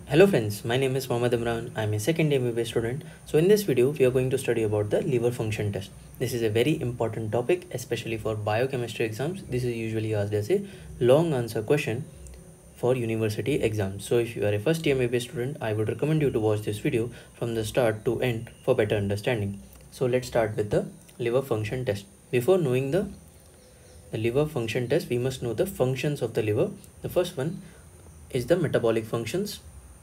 Hello friends, my name is Mohammad Imran. I am a second year MBA student. So in this video, we are going to study about the liver function test. This is a very important topic, especially for biochemistry exams. This is usually asked as a long answer question for university exams. So if you are a first year MBA student, I would recommend you to watch this video from the start to end for better understanding. So let's start with the liver function test. Before knowing the liver function test, we must know the functions of the liver. The first one is the metabolic functions.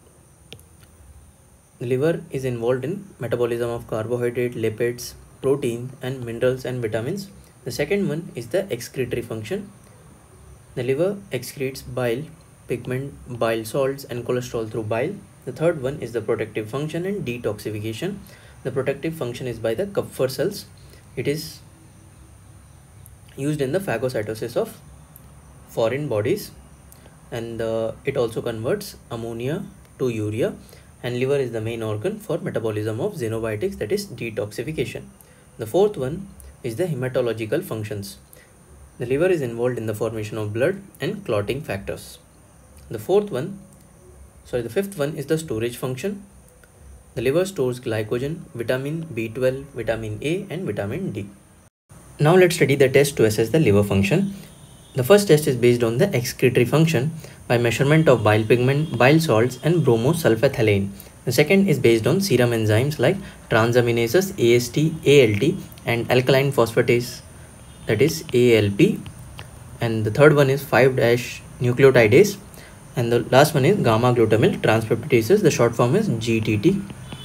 The liver is involved in metabolism of carbohydrate, lipids, protein and minerals and vitamins. The second one is the excretory function. The liver excretes bile, pigment, bile salts and cholesterol through bile. The third one is the protective function and detoxification. The protective function is by the Kupffer cells. It is used in the phagocytosis of foreign bodies, and it also converts ammonia to urea. And liver is the main organ for metabolism of xenobiotics, that is detoxification. The fourth one is the hematological functions. The liver is involved in the formation of blood and clotting factors. The fifth one is the storage function. The liver stores glycogen, vitamin B12, vitamin A and vitamin D. Now let's study the test to assess the liver function. The first test is based on the excretory function by measurement of bile pigment, bile salts and bromosulfathalane. The second is based on serum enzymes like transaminases AST, ALT and alkaline phosphatase, that is ALP. And the third one is 5-nucleotidase, and the last one is gamma glutamyl transpeptidases, the short form is GTT.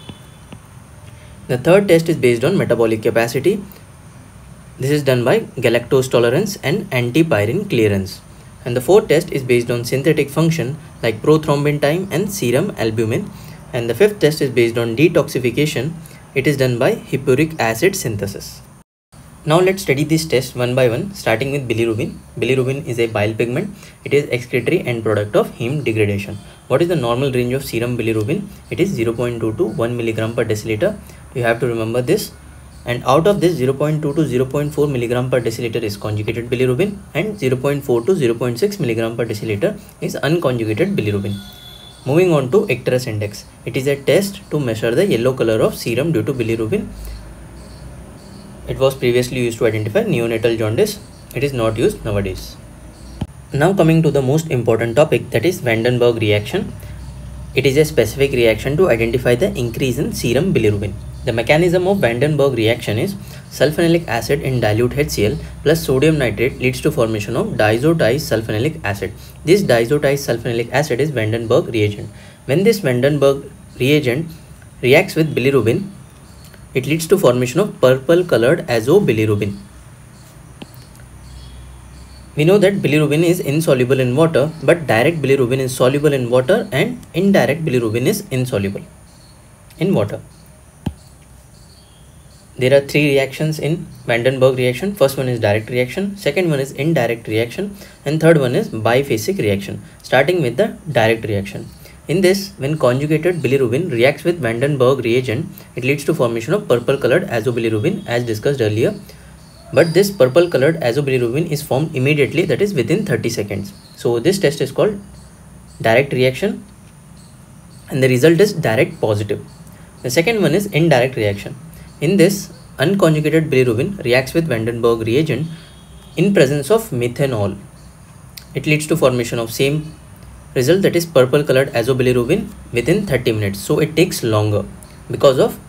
The third test is based on metabolic capacity. This is done by galactose tolerance and antipyrin clearance. And the fourth test is based on synthetic function like prothrombin time and serum albumin. And the fifth test is based on detoxification. It is done by hippuric acid synthesis. Now let's study this test one by one, starting with bilirubin. Bilirubin is a bile pigment. It is excretory end product of heme degradation. What is the normal range of serum bilirubin? It is 0.2 to 1 milligram per deciliter. You have to remember this. And out of this, 0.2 to 0.4 milligram per deciliter is conjugated bilirubin and 0.4 to 0.6 milligram per deciliter is unconjugated bilirubin. Moving on to Icterus index. It is a test to measure the yellow color of serum due to bilirubin. It was previously used to identify neonatal jaundice. It is not used nowadays. Now coming to the most important topic, that is Vandenberg reaction. It is a specific reaction to identify the increase in serum bilirubin. The mechanism of Vandenberg reaction is sulfonilic acid in dilute HCl plus sodium nitrate leads to formation of diazotisulfonilic acid. This diazotisulfonilic acid is Vandenberg reagent. When this Vandenberg reagent reacts with bilirubin, it leads to formation of purple colored azobilirubin. We know that bilirubin is insoluble in water, but direct bilirubin is soluble in water and indirect bilirubin is insoluble in water. There are three reactions in Vandenberg reaction. First one is direct reaction, second one is indirect reaction, and third one is biphasic reaction. Starting with the direct reaction. In this, when conjugated bilirubin reacts with Vandenberg reagent, it leads to formation of purple colored azobilirubin as discussed earlier. But this purple colored azobilirubin is formed immediately, that is within 30 seconds. So this test is called direct reaction and the result is direct positive. The second one is indirect reaction. In this, unconjugated bilirubin reacts with Vandenberg reagent in presence of methanol. It leads to formation of same result, that is purple colored azobilirubin within 30 minutes. So it takes longer because of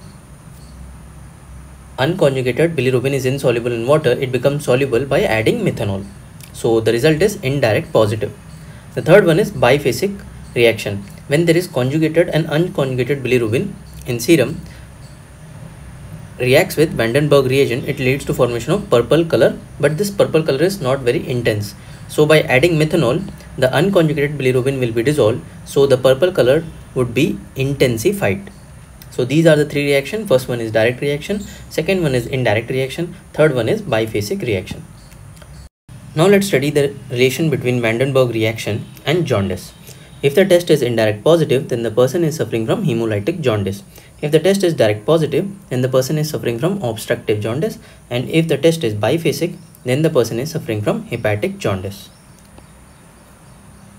unconjugated bilirubin is insoluble in water. It becomes soluble by adding methanol. So the result is indirect positive. The third one is biphasic reaction. When there is conjugated and unconjugated bilirubin in serum reacts with Vandenberg reagent, it leads to formation of purple color, but this purple color is not very intense. So by adding methanol, the unconjugated bilirubin will be dissolved, so the purple color would be intensified. So these are the three reactions. First one is direct reaction, second one is indirect reaction, third one is biphasic reaction. Now let's study the relation between Vandenberg reaction and jaundice. If the test is indirect positive, then the person is suffering from hemolytic jaundice. If the test is direct positive, then the person is suffering from obstructive jaundice, and if the test is biphasic, then the person is suffering from hepatic jaundice.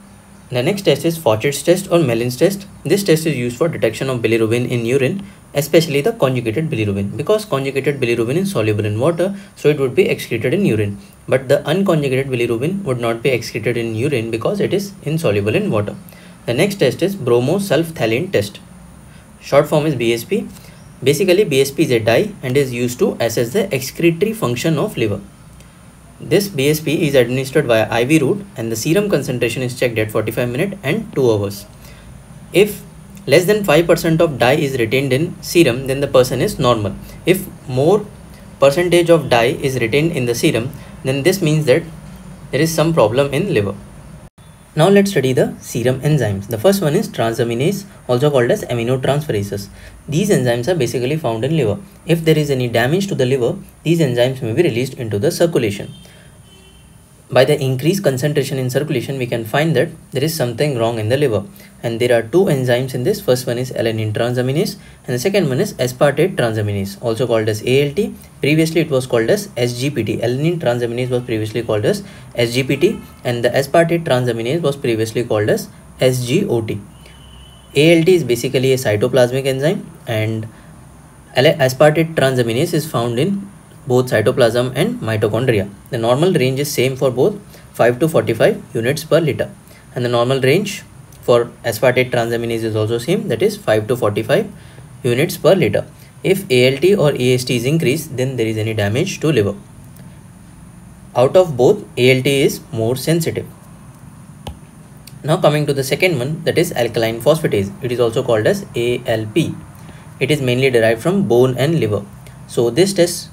The next test is Fauchett's test or Mellin's test. This test is used for detection of bilirubin in urine, especially the conjugated bilirubin, because conjugated bilirubin is soluble in water, so it would be excreted in urine. But the unconjugated bilirubin would not be excreted in urine because it is insoluble in water. The next test is bromosulphthalane test. Short form is BSP. Basically, BSP is a dye and is used to assess the excretory function of liver. This BSP is administered via IV route and the serum concentration is checked at 45 minutes and 2 hours. If less than 5% of dye is retained in serum, then the person is normal. If more percentage of dye is retained in the serum, then this means that there is some problem in liver. Now let's study the serum enzymes. The first one is transaminase, also called as aminotransferases. These enzymes are basically found in liver. If there is any damage to the liver, these enzymes may be released into the circulation. By the increased concentration in circulation, we can find that there is something wrong in the liver. And there are two enzymes in this. First one is alanine transaminase and the second one is aspartate transaminase, also called as ALT. Previously it was called as SGPT. Alanine transaminase was previously called as SGPT and the aspartate transaminase was previously called as SGOT. ALT is basically a cytoplasmic enzyme and aspartate transaminase is found in both cytoplasm and mitochondria. The normal range is same for both, 5 to 45 units per liter, and the normal range for aspartate transaminase is also same, that is 5 to 45 units per liter. If ALT or AST is increased, then there is any damage to liver. Out of both, ALT is more sensitive. Now coming to the second one, that is alkaline phosphatase. It is also called as ALP. It is mainly derived from bone and liver. So this test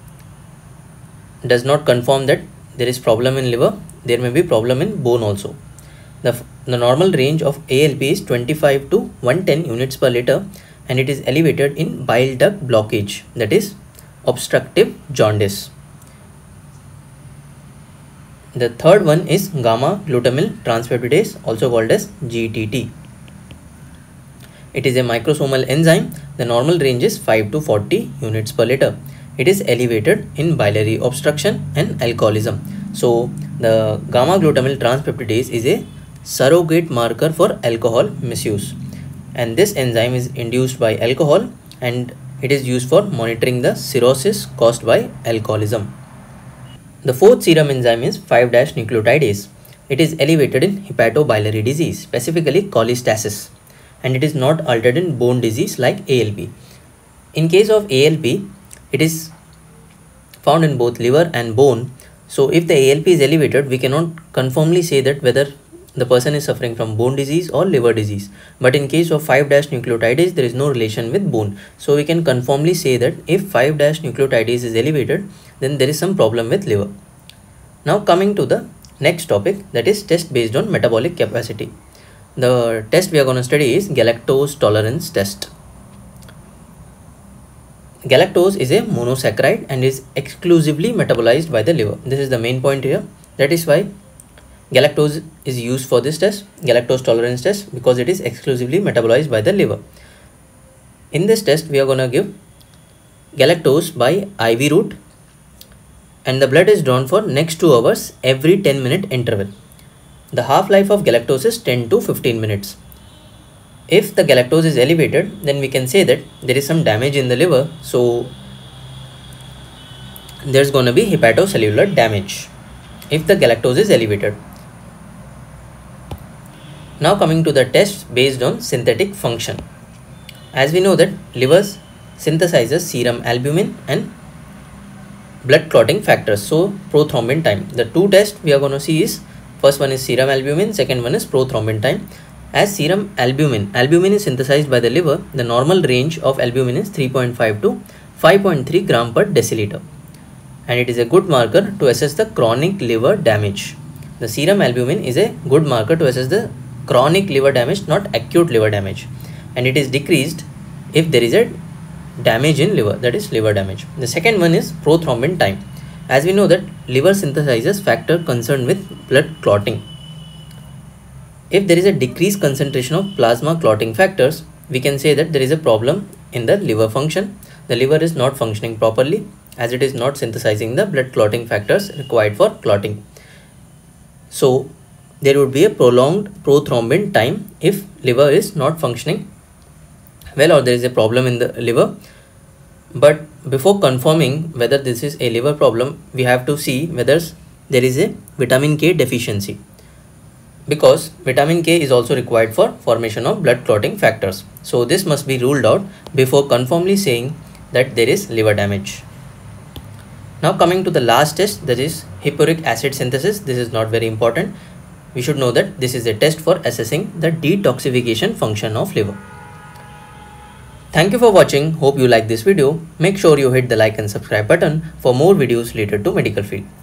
does not confirm that there is problem in liver. There may be problem in bone also. The normal range of ALP is 25 to 110 units per liter and it is elevated in bile duct blockage, that is obstructive jaundice. The third one is gamma glutamyl transpeptidase, also called as GTT. It is a microsomal enzyme. The normal range is 5 to 40 units per liter. It is elevated in biliary obstruction and alcoholism. So the gamma glutamyl transpeptidase is a surrogate marker for alcohol misuse, and this enzyme is induced by alcohol and it is used for monitoring the cirrhosis caused by alcoholism. The fourth serum enzyme is 5-nucleotidase. It is elevated in hepatobiliary disease, specifically cholestasis, and it is not altered in bone disease like ALP. In case of ALP, it is found in both liver and bone. So if the ALP is elevated, we cannot confirmly say that whether the person is suffering from bone disease or liver disease. But in case of 5-nucleotidase, there is no relation with bone. So we can confirmly say that if 5-nucleotidase is elevated, then there is some problem with liver. Now coming to the next topic, that is test based on metabolic capacity. The test we are going to study is galactose tolerance test. Galactose is a monosaccharide and is exclusively metabolized by the liver. This is the main point here. That is why galactose is used for this test, galactose tolerance test, because it is exclusively metabolized by the liver. In this test, we are going to give galactose by IV route and the blood is drawn for next 2 hours every 10-minute interval. The half-life of galactose is 10 to 15 minutes. If the galactose is elevated, then we can say that there is some damage in the liver, so there's going to be hepatocellular damage if the galactose is elevated. Now coming to the tests based on synthetic function. As we know that liver synthesizes serum albumin and blood clotting factors, so prothrombin time. The two tests we are going to see is, first one is serum albumin, second one is prothrombin time. As serum albumin is synthesized by the liver, the normal range of albumin is 3.5 to 5.3 gram per deciliter, and it is a good marker to assess the chronic liver damage. The serum albumin is a good marker to assess the chronic liver damage, not acute liver damage, and it is decreased if there is a damage in liver, that is liver damage. The second one is prothrombin time. As we know that liver synthesizes factor concerned with blood clotting. If there is a decreased concentration of plasma clotting factors, we can say that there is a problem in the liver function. The liver is not functioning properly as it is not synthesizing the blood clotting factors required for clotting. So there would be a prolonged prothrombin time if liver is not functioning well or there is a problem in the liver. But before confirming whether this is a liver problem, we have to see whether there is a vitamin K deficiency, because vitamin K is also required for formation of blood clotting factors. So this must be ruled out before confirmly saying that there is liver damage. Now coming to the last test, that is hippuric acid synthesis. This is not very important. We should know that this is a test for assessing the detoxification function of liver. Thank you for watching. Hope you like this video. Make sure you hit the like and subscribe button for more videos related to medical field.